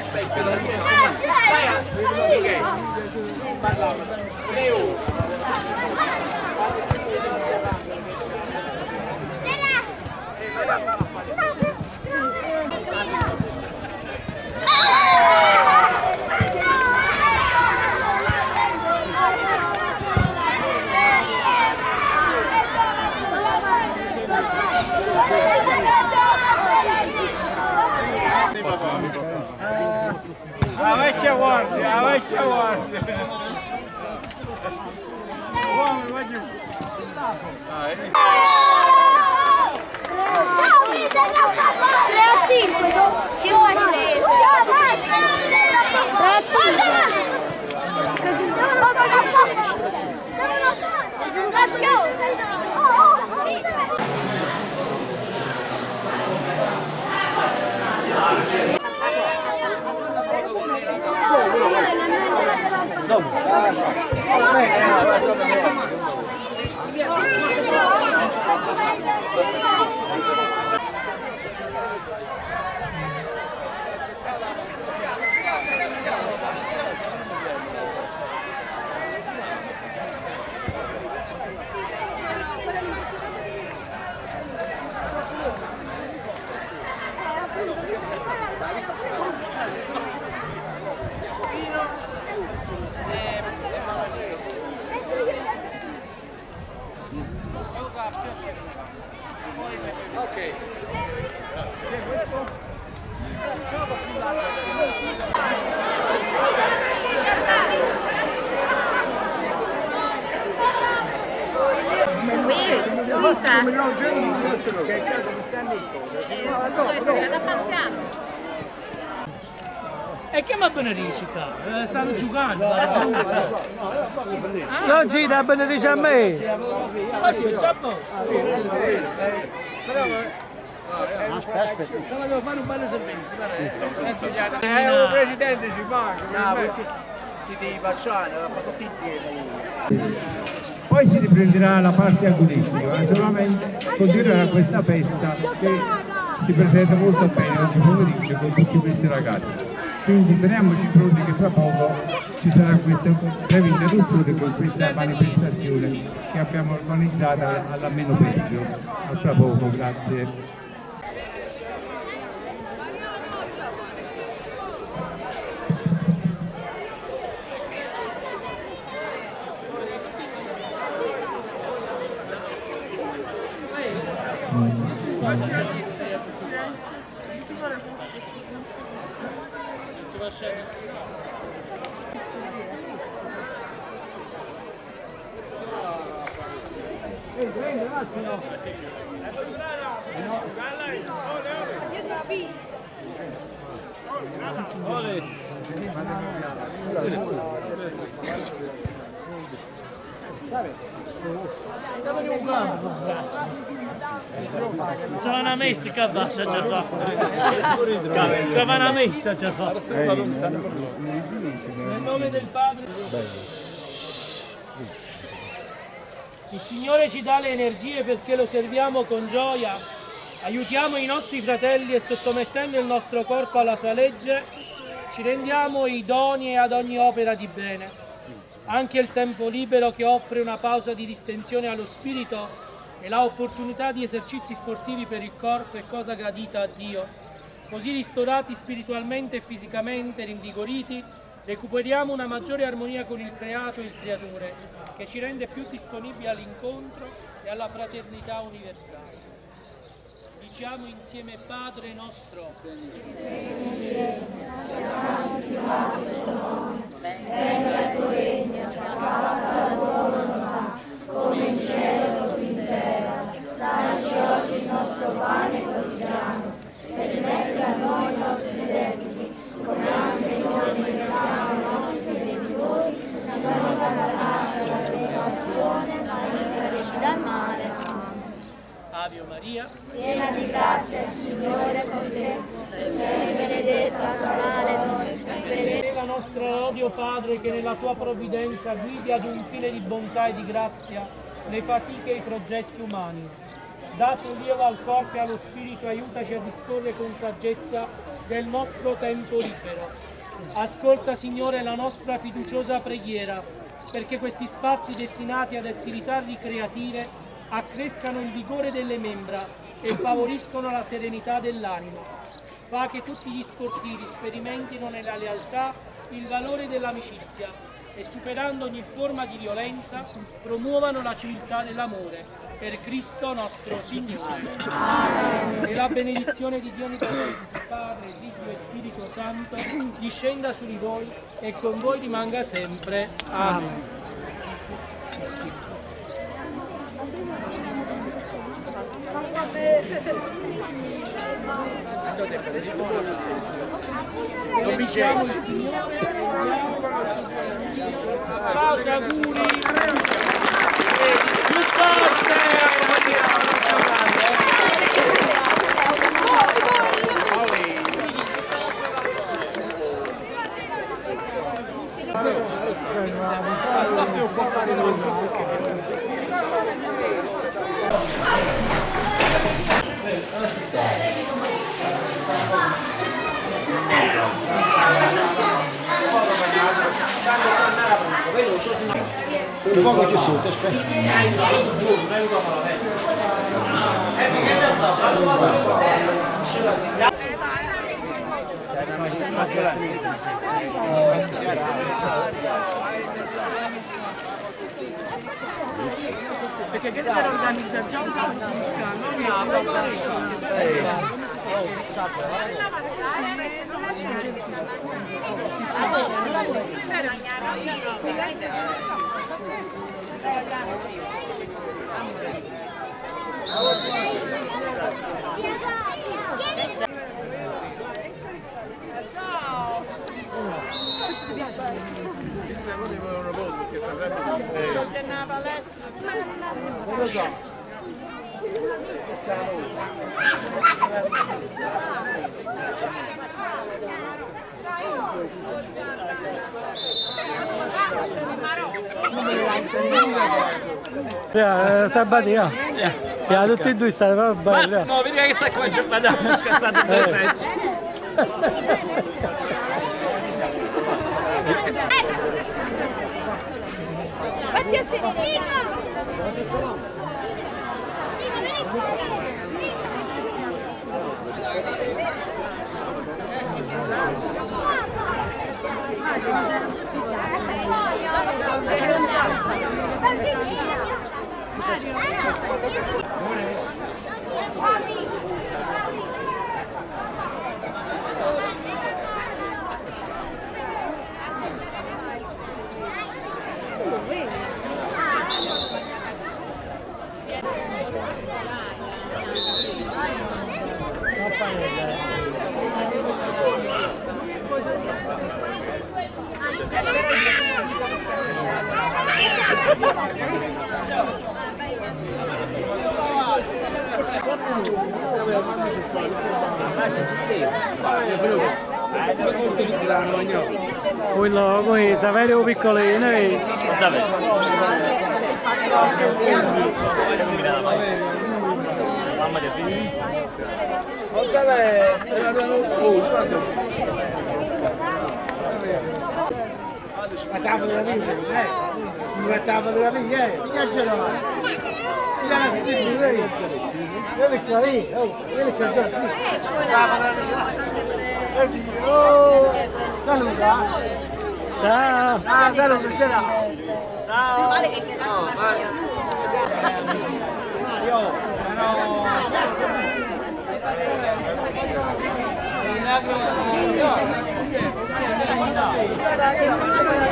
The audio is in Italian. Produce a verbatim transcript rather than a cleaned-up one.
La vecchia guardia, la vecchia guardia. Uomo, va giù. tre a cinque, cinque a tre. tre a cinque. Ok, grazie. Questo? E che ma benefica? Eh, stanno giocando. Non ci dà beneficio a me. Aspetta, aspetta. Stava devo fare un bello servizio. Eh, un presidente ci manca. No, voi siete i Pacciani, l'ha fatto Tizi. Poi si riprenderà la parte agonistica, solamente continuerà questa festa che si presenta molto bene oggi pomeriggio con tutti questi ragazzi. Quindi teniamoci pronti che fra poco ci sarà questa breve interruzione con questa manifestazione che abbiamo organizzato alla Meno Peggio. A fra poco, grazie. C'è una messa che basta, c'è fa. C'è una messa, c'è fa. Nel nome del Padre. Il Signore ci dà le energie perché lo serviamo con gioia. Aiutiamo i nostri fratelli e sottomettendo il nostro corpo alla sua legge, ci rendiamo idonei ad ogni opera di bene. Anche il tempo libero che offre una pausa di distensione allo spirito e l'opportunità di esercizi sportivi per il corpo è cosa gradita a Dio. Così ristorati spiritualmente e fisicamente, rinvigoriti, recuperiamo una maggiore armonia con il creato e il creatore, che ci rende più disponibili all'incontro e alla fraternità universale. Diciamo insieme Padre nostro. Venga il tuo regno, sia fatta la tua volontà, come in cielo così in terra. Dacci oggi il nostro pane quotidiano, e rimetti a noi i nostri debiti, come anche noi rimettiamo i nostri debitori, e non ci abbandonare alla tentazione, ma liberaci dal male. Ave Maria, piena di grazia, il Signore è con te, sei benedetta tra le donne, e benedetta la nostra, oh Dio Padre, che nella tua provvidenza guidi ad un fine di bontà e di grazia le fatiche e i progetti umani. dà sollievo al corpo e allo spirito, aiutaci a disporre con saggezza del nostro tempo libero. Ascolta, Signore, la nostra fiduciosa preghiera, perché questi spazi destinati ad attività ricreative accrescano il vigore delle membra e favoriscono la serenità dell'animo. Fa che tutti gli sportivi sperimentino nella lealtà il valore dell'amicizia e, superando ogni forma di violenza, promuovano la civiltà dell'amore. Per Cristo nostro Signore. Amen. E la benedizione di Dio Onnipotente, Padre, Figlio e Spirito Santo, discenda su di voi e con voi rimanga sempre. Amen. Ringraziamo il Signore. Applausi, auguri. Più forte! Un po' che sotto, aspetta. Perché che si organizza già un po' non lo so. Eh, Sabatia. Ya tutti e due stanno belli. Massimo, vedi che sa come giornata hanno scassato due secci. Fatti a Nico! Quello qui, Saverio piccolino e... Mamma che finita. Non sapevo, era un a tavola della vita, eh? A tavola della vita, eh? Mica ce l'ho. Mica che ti vedi? Vieni qua lì, oh, vieni qua già, sì. Tavola della vita. Vedi, oh, saluta. Ciao. Ah, saluta, ce l'ha. Ciao. Vale che chiedano Mario.